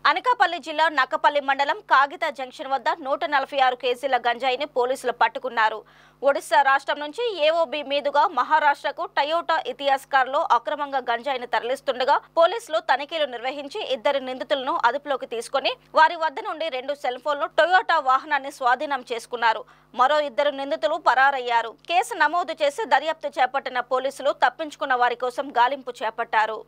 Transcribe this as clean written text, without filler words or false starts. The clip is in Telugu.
అనకాపల్లి జిల్లా నక్కపల్లి మండలం కాగిత జంక్షన్ వద్ద 146 కేజీల గంజాయిని పోలీసులు పట్టుకున్నారు. ఒడిశా రాష్ట్రం నుంచి ఏఓబి మీదుగా మహారాష్ట్రకు టయోటా ఇతిహాస్ కార్లో అక్రమంగా గంజాయిని తరలిస్తుండగా పోలీసులు తనిఖీలు నిర్వహించి 2 నిందితులను అదుపులోకి తీసుకుని వారి వద్ద నుండి 2 సెల్ ఫోన్లు, టయోటా వాహనాన్ని స్వాధీనం చేసుకున్నారు. మరో 2 నిందితులు పరారయ్యారు. కేసు నమోదు చేసి దర్యాప్తు చేపట్టిన పోలీసులు తప్పించుకున్న వారి కోసం గాలింపు చేపట్టారు.